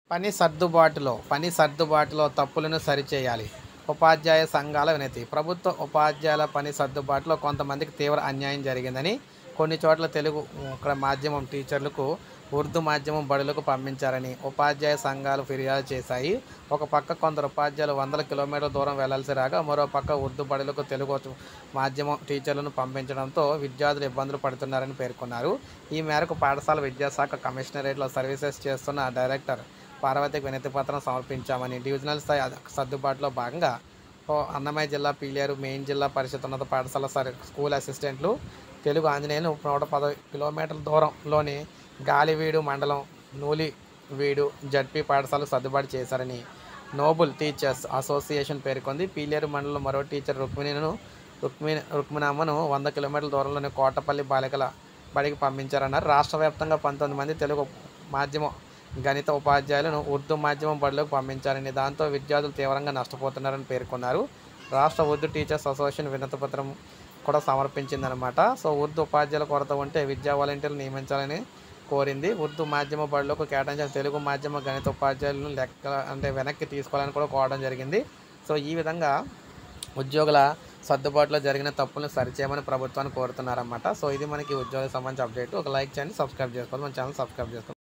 పని సర్దుబాటులో తప్పులను సరిచేయాలి. ఉపాధ్యాయ సంఘాల వినతి. ప్రభుత్వ ఉపాధ్యాయుల పని సర్దుబాటులో కొంతమందికి తీవ్ర అన్యాయం జరిగిందని, కొన్ని చోట్ల తెలుగు మాధ్యమం టీచర్లకు ఉర్దూ మాధ్యమం బడులకు పంపించారని ఉపాధ్యాయ సంఘాలు ఫిర్యాదు చేశాయి. ఒక పక్క కొందరు ఉపాధ్యాయులు వందల కిలోమీటర్ల దూరం వెళ్లాల్సి రాగా, మరో పక్క ఉర్దూ బడులకు తెలుగు మాధ్యమం టీచర్లను పంపించడంతో విద్యార్థులు ఇబ్బందులు పడుతున్నారని పేర్కొన్నారు. ఈ మేరకు పాఠశాల విద్యాశాఖ కమిషనరేట్లో సర్వీసెస్ చేస్తున్న డైరెక్టర్ పార్వతికి వినతిపత్రం సమర్పించామని, డివిజనల్ స్థాయి సర్దుబాటులో భాగంగా అన్నమయ్య జిల్లా పీలేరు మెయిన్ జిల్లా పరిషత్ ఉన్నత పాఠశాల స్కూల్ అసిస్టెంట్లు తెలుగు ఆంజనేయులు 110 కిలోమీటర్ల దూరంలోని గాలివీడు మండలం నూలివీడు జడ్పీ పాఠశాలకు సర్దుబాటు చేశారని నోబుల్ టీచర్స్ అసోసియేషన్ పేర్కొంది. పీలేరు మండలంలో మరో టీచర్ రుక్మిణమ్మను 100 కిలోమీటర్ల దూరంలోని కోటపల్లి బాలికల బడికి పంపించారన్నారు. రాష్ట్ర వ్యాప్తంగా 19 మంది తెలుగు మాధ్యమం గణిత ఉపాధ్యాయులను ఉర్దూ మాధ్యమం బడులకు పంపించారని, దాంతో విద్యార్థులు తీవ్రంగా నష్టపోతున్నారని పేర్కొన్నారు. రాష్ట్ర ఉర్దూ టీచర్స్ అసోసియేషన్ వినతిపత్రం కూడా సమర్పించిందనమాట. సో ఉర్దూ ఉపాధ్యాయుల కొరత ఉంటే విద్యా వాలంటీర్లు నియమించాలని కోరింది. ఉర్దూ మాధ్యమ బడులకు కేటాయించిన తెలుగు మాధ్యమ గణిత ఉపాధ్యాయులను వెనక్కి తీసుకోవాలని కూడా కోరడం జరిగింది. సో ఈ విధంగా ఉద్యోగుల సర్దుబాటులో జరిగిన తప్పులను సరిచేయమని ప్రభుత్వాన్ని కోరుతున్నారన్నమాట. సో ఇది మనకి ఉద్యోగులకు సంబంధించిన అప్డేట్. ఒక లైక్ చేయండి, సబ్స్క్రైబ్ చేసుకోవాలి, మన ఛానల్ సబ్స్క్రైబ్ చేసుకోండి.